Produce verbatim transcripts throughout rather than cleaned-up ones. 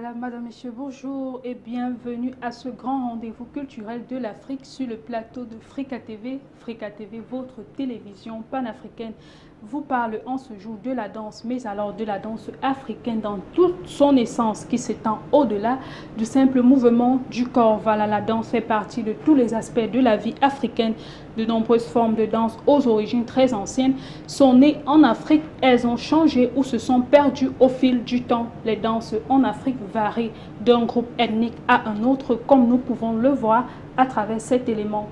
Voilà, Madame, Monsieur, bonjour et bienvenue à ce grand rendez-vous culturel de l'Afrique sur le plateau de Frika T V. Frika T V, votre télévision panafricaine, vous parle en ce jour de la danse, mais alors de la danse africaine dans toute son essence qui s'étend au-delà du simple mouvement du corps. Voilà, la danse fait partie de tous les aspects de la vie africaine. De nombreuses formes de danse aux origines très anciennes sont nées en Afrique. Elles ont changé ou se sont perdues au fil du temps. Les danses en Afrique varient d'un groupe ethnique à un autre, comme nous pouvons le voir à travers cet élément.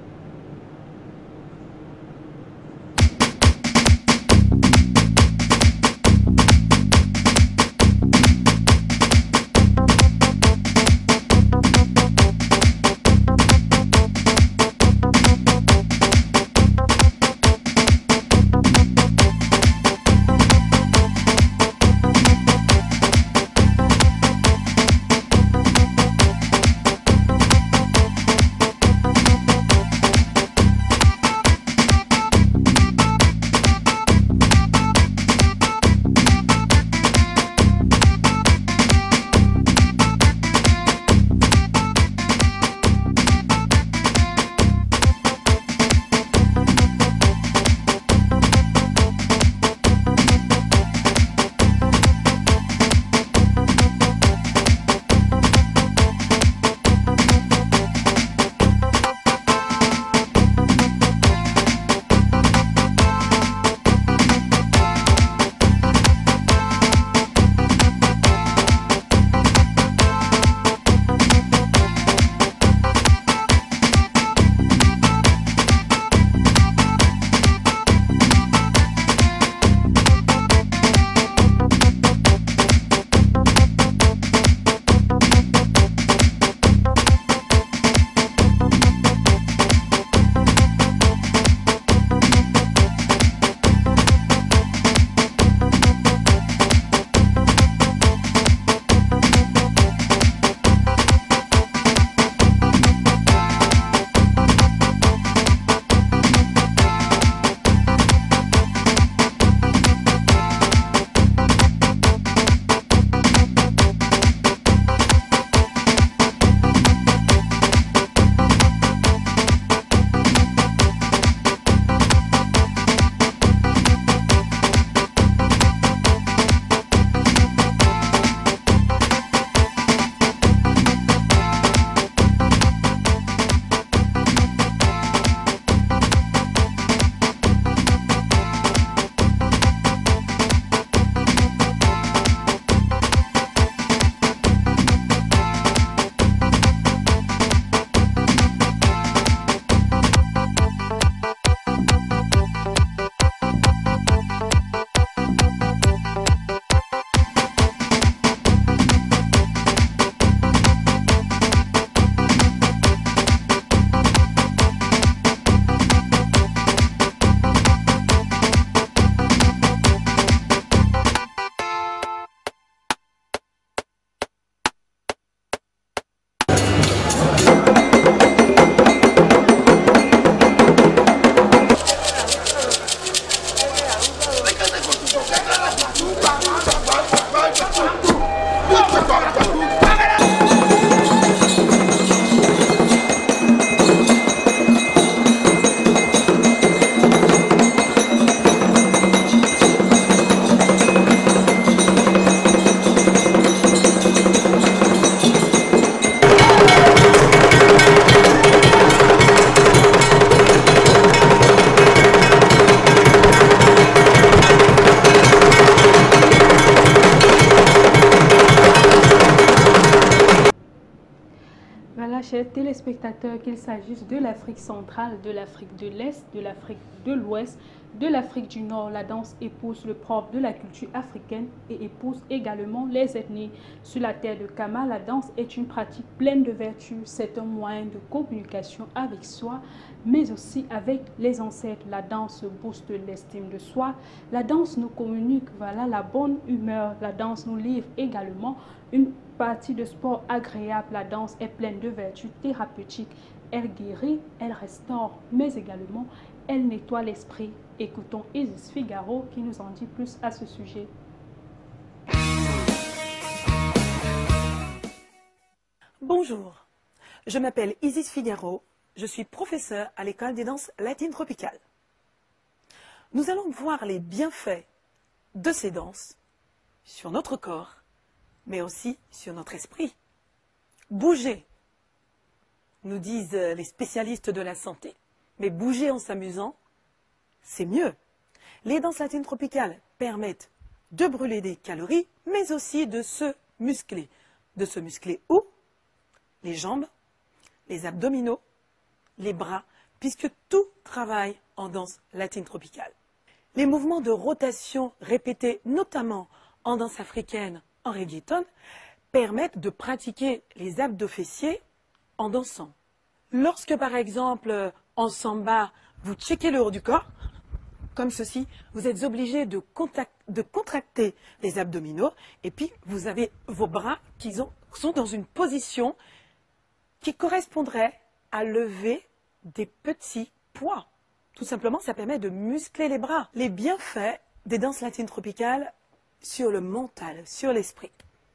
Chers téléspectateurs, qu'il s'agisse de l'Afrique centrale, de l'Afrique de l'Est, de l'Afrique de l'Ouest, de l'Afrique du Nord, la danse épouse le propre de la culture africaine et épouse également les ethnies. Sur la terre de Kama, la danse est une pratique pleine de vertus. C'est un moyen de communication avec soi, mais aussi avec les ancêtres. La danse booste l'estime de soi. La danse nous communique, voilà, la bonne humeur. La danse nous livre également une partie de sport agréable. La danse est pleine de vertus thérapeutiques. Elle guérit, elle restaure, mais également elle nettoie l'esprit. Écoutons Isis Figaro qui nous en dit plus à ce sujet. Bonjour, je m'appelle Isis Figaro, je suis professeure à l'école des danses latines tropicales. Nous allons voir les bienfaits de ces danses sur notre corps, mais aussi sur notre esprit. Bouger, nous disent les spécialistes de la santé, mais bouger en s'amusant, c'est mieux. Les danses latines tropicales permettent de brûler des calories, mais aussi de se muscler. De se muscler où? Les jambes, les abdominaux, les bras, puisque tout travaille en danse latine tropicale. Les mouvements de rotation répétés, notamment en danse africaine, en reggaeton, permettent de pratiquer les abdos fessiers en dansant. Lorsque, par exemple, en samba, vous checkez le haut du corps, comme ceci, vous êtes obligé de, de contracter les abdominaux et puis vous avez vos bras qui ont, sont dans une position qui correspondrait à lever des petits poids. Tout simplement, ça permet de muscler les bras. Les bienfaits des danses latines tropicales sur le mental, sur l'esprit.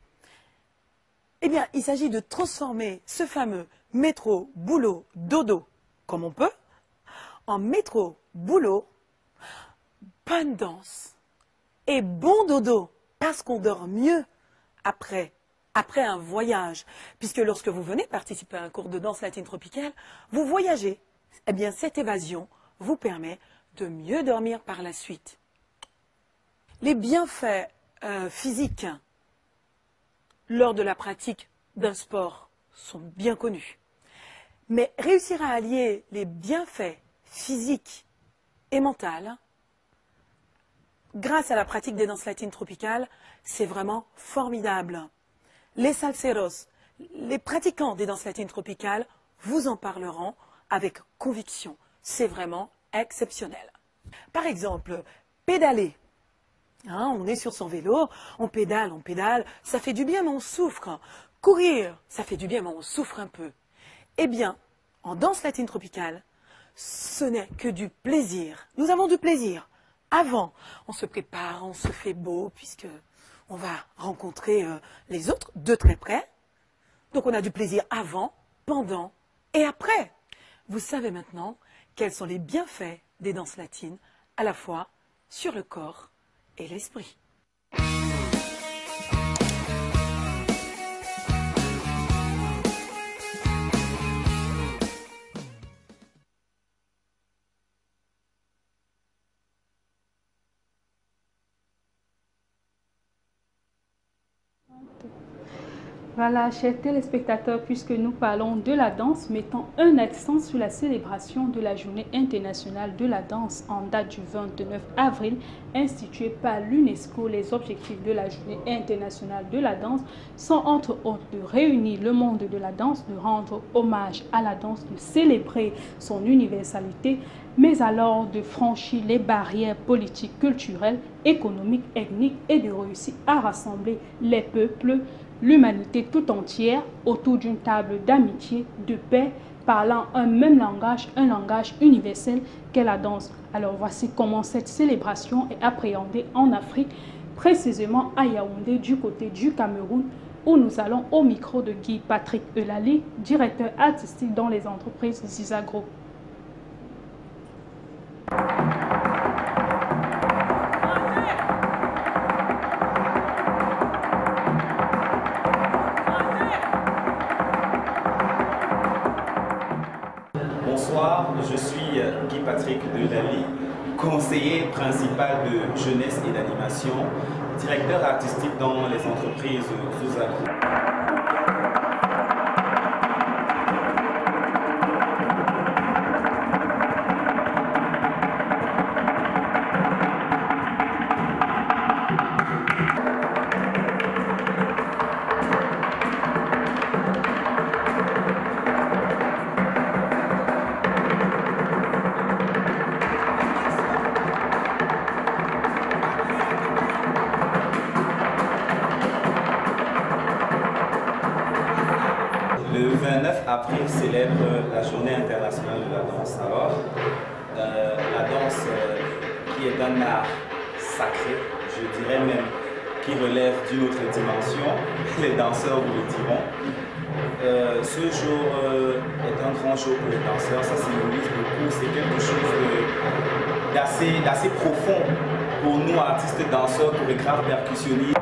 Eh bien, il s'agit de transformer ce fameux métro, boulot, dodo, comme on peut, en métro, boulot, bonne danse et bon dodo, parce qu'on dort mieux après, après un voyage. Puisque lorsque vous venez participer à un cours de danse latine tropicale, vous voyagez. Eh bien, cette évasion vous permet de mieux dormir par la suite. Les bienfaits euh, physiques lors de la pratique d'un sport sont bien connus. Mais réussir à allier les bienfaits physiques et mentaux grâce à la pratique des danses latines tropicales, c'est vraiment formidable. Les salseros, les pratiquants des danses latines tropicales, vous en parleront avec conviction. C'est vraiment exceptionnel. Par exemple, pédaler. Hein, on est sur son vélo, on pédale, on pédale, ça fait du bien mais on souffre. Courir, ça fait du bien mais on souffre un peu. Eh bien, en danse latine tropicale, ce n'est que du plaisir. Nous avons du plaisir. Avant, on se prépare, on se fait beau, puisque on va rencontrer euh, les autres de très près. Donc on a du plaisir avant, pendant et après. Vous savez maintenant quels sont les bienfaits des danses latines, à la fois sur le corps et l'esprit. Voilà, chers téléspectateurs, puisque nous parlons de la danse, mettons un accent sur la célébration de la Journée internationale de la danse en date du vingt-neuf avril, instituée par l'UNESCO. Les objectifs de la Journée internationale de la danse sont entre autres de réunir le monde de la danse, de rendre hommage à la danse, de célébrer son universalité, mais alors de franchir les barrières politiques, culturelles, économiques, ethniques et de réussir à rassembler les peuples, l'humanité tout entière autour d'une table d'amitié, de paix, parlant un même langage, un langage universel qu'est la danse. Alors voici comment cette célébration est appréhendée en Afrique, précisément à Yaoundé, du côté du Cameroun, où nous allons au micro de Guy Patrick Eulalie, directeur artistique dans les entreprises Ziza Group. Bonsoir, je suis Guy Patrick Eulalie, conseiller principal de jeunesse et d'animation, directeur artistique dans les entreprises Ziza Group. Le vingt-neuf avril célèbre la Journée internationale de la danse. Alors, euh, la danse euh, qui est un art sacré, je dirais même qui relève d'une autre dimension. Les danseurs vous le diront. Euh, ce jour euh, est un grand jour pour les danseurs, ça symbolise beaucoup, c'est quelque chose d'assez d'assez profond pour nous, artistes danseurs, chorégraphes, percussionnistes.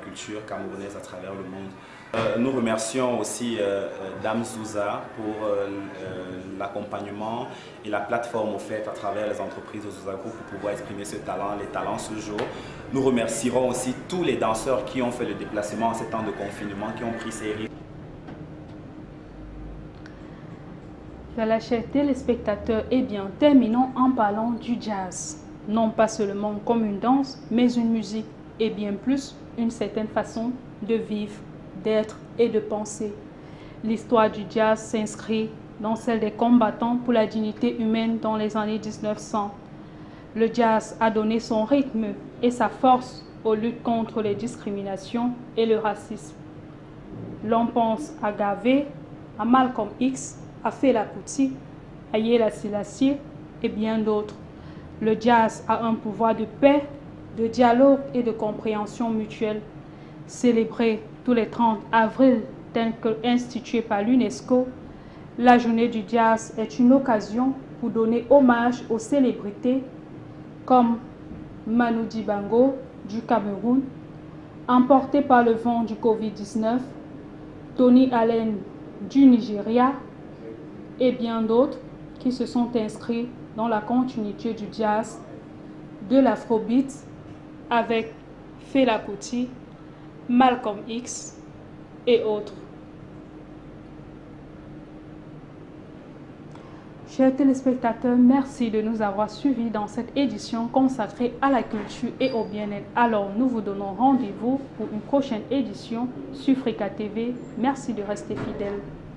culture camerounaise à travers le monde. Euh, nous remercions aussi euh, Dame Zouza pour euh, euh, l'accompagnement et la plateforme offerte à travers les entreprises de Zouza Group pour pouvoir exprimer ce talent, les talents ce jour. Nous remercierons aussi tous les danseurs qui ont fait le déplacement en ces temps de confinement, qui ont pris ces risques. Voilà, chers téléspectateurs, eh bien, terminons en parlant du jazz. Non pas seulement comme une danse, mais une musique et bien plus une certaine façon de vivre, d'être et de penser. L'histoire du jazz s'inscrit dans celle des combattants pour la dignité humaine dans les années mille neuf cents. Le jazz a donné son rythme et sa force aux luttes contre les discriminations et le racisme. L'on pense à Garvey, à Malcolm X, à Fela Kuti, à Haile Selassie et bien d'autres. Le jazz a un pouvoir de paix, de dialogue et de compréhension mutuelle. Célébré tous les trente avril, tel que institué par l'UNESCO, la journée du jazz est une occasion pour donner hommage aux célébrités comme Manu Dibango du Cameroun, emporté par le vent du Covid dix-neuf, Tony Allen du Nigeria et bien d'autres qui se sont inscrits dans la continuité du jazz, de l'afrobeat avec Fela Kuti, Malcolm X et autres. Chers téléspectateurs, merci de nous avoir suivis dans cette édition consacrée à la culture et au bien-être. Alors, nous vous donnons rendez-vous pour une prochaine édition sur Frika T V. Merci de rester fidèles.